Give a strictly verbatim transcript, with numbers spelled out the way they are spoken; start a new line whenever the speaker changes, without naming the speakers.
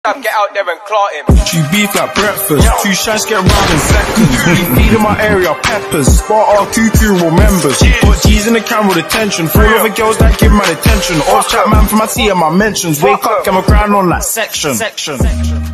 Get out there and clot him.
Two beef like breakfast, two shots get round in seconds. Feed in my area, peppers, spot our cuckoo members. Put G's in the camera with attention, full of the girls that give my attention. Off chat man for my tea and my mentions. Wake up, get my grind on that section. section.